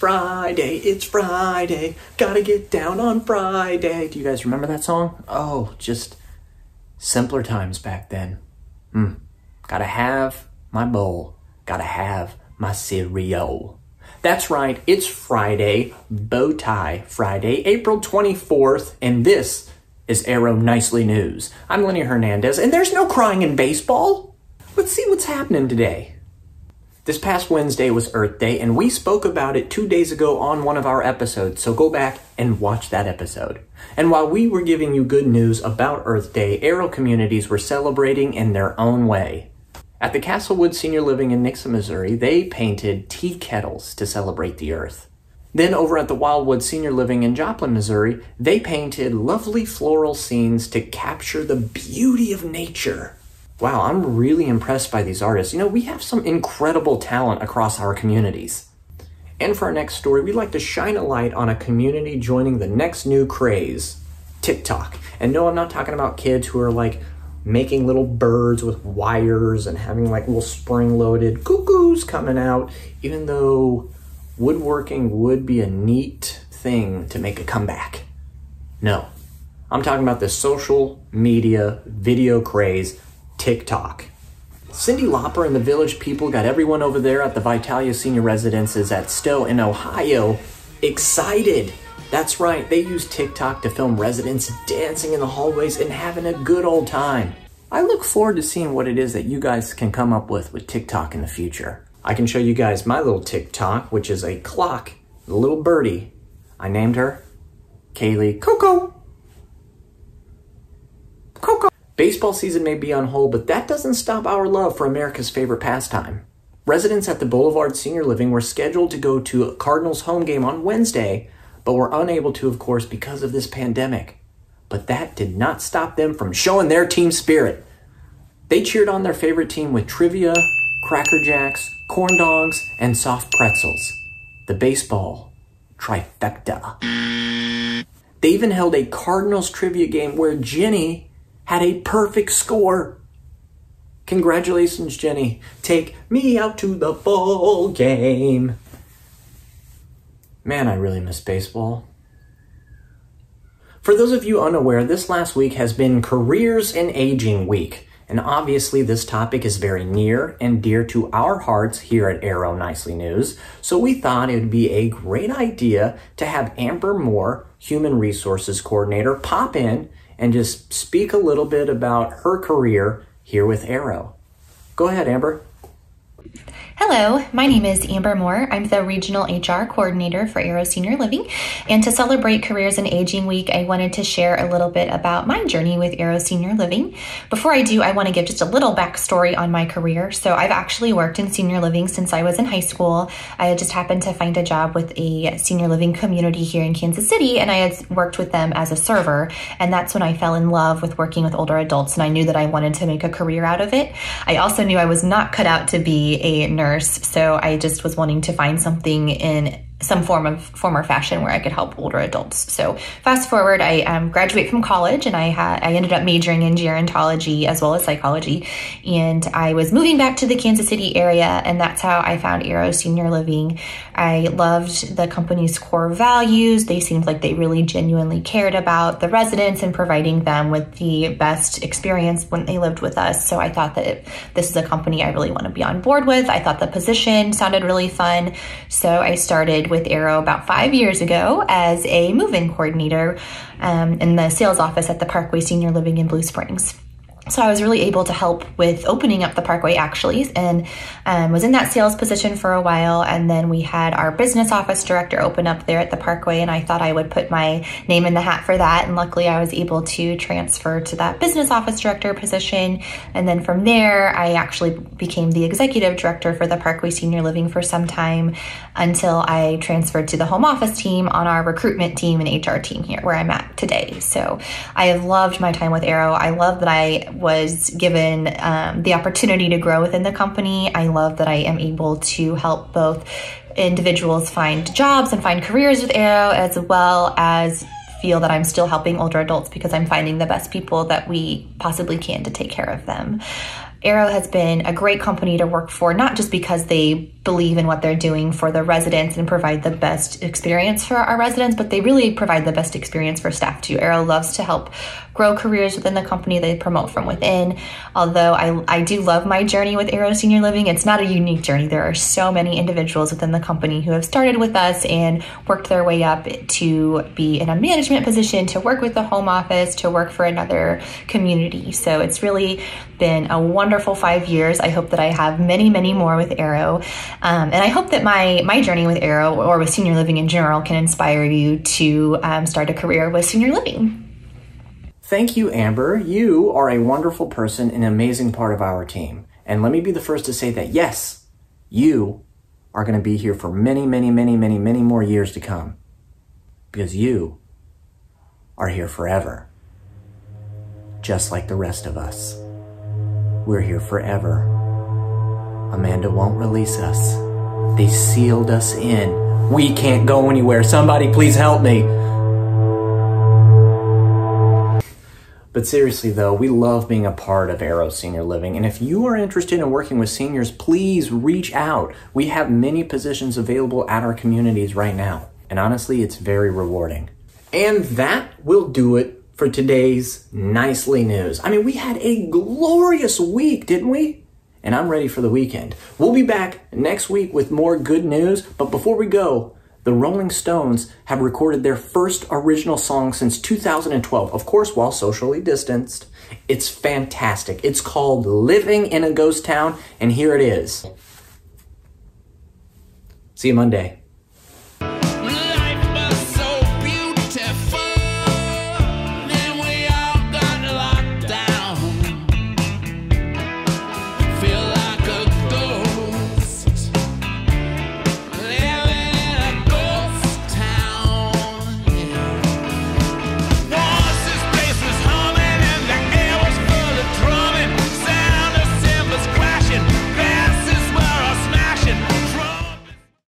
it's Friday, gotta get down on Friday. Do you guys remember that song? Oh, just simpler times back then. Gotta have my bowl, gotta have my cereal. That's right, it's Friday, Bow Tie Friday, April 24th, and this is Arrow Nicely News. I'm Lenny Hernandez, and there's no crying in baseball. Let's see what's happening today. This past Wednesday was Earth Day, and we spoke about it 2 days ago on one of our episodes, so go back and watch that episode. And while we were giving you good news about Earth Day, Arrow communities were celebrating in their own way. At the Castlewood Senior Living in Nixa, Missouri, they painted tea kettles to celebrate the earth. Then over at the Wildwood Senior Living in Joplin, Missouri, they painted lovely floral scenes to capture the beauty of nature. Wow, I'm really impressed by these artists. You know, we have some incredible talent across our communities. And for our next story, we'd like to shine a light on a community joining the next new craze, TikTok. And no, I'm not talking about kids who are like making little birds with wires and having like little spring-loaded cuckoos coming out, even though woodworking would be a neat thing to make a comeback. No, I'm talking about the social media video craze, TikTok. Cyndi Lauper and the Village People got everyone over there at the Vitalia Senior Residences at Stowe in Ohio excited. That's right, they used TikTok to film residents dancing in the hallways and having a good old time. I look forward to seeing what it is that you guys can come up with TikTok in the future. I can show you guys my little TikTok, which is a clock, a little birdie. I named her Kaylee Coco. Coco. Baseball season may be on hold, but that doesn't stop our love for America's favorite pastime. Residents at the Boulevard Senior Living were scheduled to go to a Cardinals home game on Wednesday, but were unable to, of course, because of this pandemic. But that did not stop them from showing their team spirit. They cheered on their favorite team with trivia, Cracker Jacks, corn dogs, and soft pretzels. The baseball trifecta. They even held a Cardinals trivia game where Jenny had a perfect score. Congratulations, Jenny. Take me out to the ball game. Man, I really miss baseball. For those of you unaware, this last week has been Careers in Aging Week, and obviously this topic is very near and dear to our hearts here at Arrow Nicely News, so we thought it would be a great idea to have Amber Moore, Human Resources Coordinator, pop in and just speak a little bit about her career here with Arrow. Go ahead, Amber. Hello, my name is Amber Moore. I'm the Regional HR Coordinator for Arrow Senior Living. And to celebrate Careers in Aging Week, I wanted to share a little bit about my journey with Arrow Senior Living. Before I do, I want to give just a little backstory on my career. So I've actually worked in senior living since I was in high school. I just happened to find a job with a senior living community here in Kansas City, and I had worked with them as a server. And that's when I fell in love with working with older adults, and I knew that I wanted to make a career out of it. I also knew I was not cut out to be a nurse. So I just was wanting to find something in some form or fashion where I could help older adults. So fast forward, I graduate from college, and I ended up majoring in gerontology as well as psychology. And I was moving back to the Kansas City area, and that's how I found Arrow Senior Living. I loved the company's core values. They seemed like they really genuinely cared about the residents and providing them with the best experience when they lived with us. So I thought that this is a company I really want to be on board with. I thought the position sounded really fun. So I started with Arrow about 5 years ago as a move-in coordinator in the sales office at the Parkway Senior Living in Blue Springs. So I was really able to help with opening up the Parkway actually, and was in that sales position for a while. And then we had our business office director open up there at the Parkway, and I thought I would put my name in the hat for that. And luckily I was able to transfer to that business office director position. And then from there, I actually became the executive director for the Parkway Senior Living for some time until I transferred to the home office team on our recruitment team and HR team here where I'm at today. So I have loved my time with Arrow. I love that I was given the opportunity to grow within the company. I love that I am able to help both individuals find jobs and find careers with Arrow, as well as feel that I'm still helping older adults because I'm finding the best people that we possibly can to take care of them. Arrow has been a great company to work for, not just because they believe in what they're doing for the residents and provide the best experience for our residents, but they really provide the best experience for staff too. Arrow loves to help grow careers within the company. They promote from within. Although I do love my journey with Arrow Senior Living, it's not a unique journey. There are so many individuals within the company who have started with us and worked their way up to be in a management position, to work with the home office, to work for another community. So it's really been a wonderful 5 years. I hope that I have many, many more with Arrow. And I hope that my journey with Arrow, or with senior living in general, can inspire you to start a career with senior living. Thank you, Amber. You are a wonderful person and an amazing part of our team. And let me be the first to say that, yes, you are going to be here for many, many, many, many, many more years to come. Because you are here forever. Just like the rest of us. We're here forever. Amanda won't release us. They sealed us in. We can't go anywhere. Somebody please help me. But seriously though, we love being a part of Arrow Senior Living. And if you are interested in working with seniors, please reach out. We have many positions available at our communities right now. And honestly, it's very rewarding. And that will do it for today's Nicely News. I mean, we had a glorious week, didn't we? And I'm ready for the weekend. We'll be back next week with more good news. But before we go, the Rolling Stones have recorded their first original song since 2012, of course, while socially distanced. It's fantastic. It's called Living in a Ghost Town, and here it is. See you Monday.